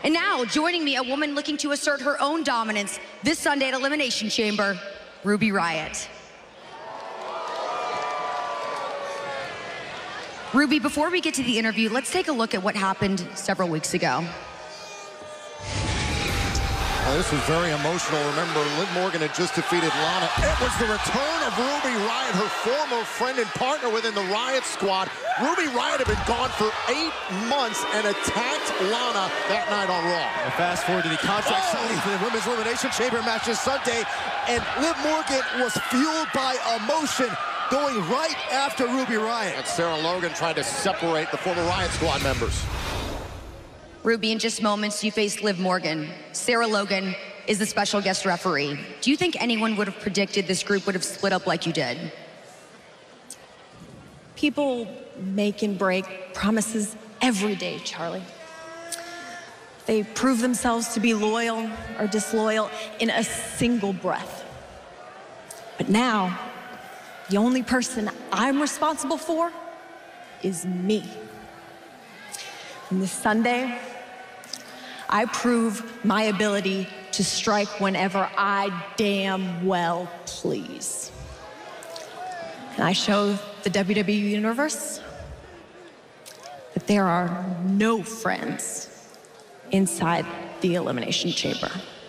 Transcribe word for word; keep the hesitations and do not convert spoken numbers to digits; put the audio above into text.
And now, joining me, a woman looking to assert her own dominance this Sunday at Elimination Chamber, Ruby Riott. Ruby, before we get to the interview, let's take a look at what happened several weeks ago. Well, this was very emotional. Remember, Liv Morgan had just defeated Lana. It was the return of Ruby Riott, her former friend and partner within the Riott Squad. Ruby Riott had been gone for eight months and attacked Lana that night on Raw. And fast forward to the contract oh. signing for the Women's Elimination Chamber match this Sunday, and Liv Morgan was fueled by emotion, going right after Ruby Riott. And Sarah Logan tried to separate the former Riott Squad members. Ruby, in just moments, you face Liv Morgan. Sarah Logan is the special guest referee. Do you think anyone would have predicted this group would have split up like you did? People make and break promises every day, Charlie. They prove themselves to be loyal or disloyal in a single breath. But now, the only person I'm responsible for is me. And this Sunday, I prove my ability to strike whenever I damn well please. And I show the W W E Universe that there are no friends inside the Elimination Chamber.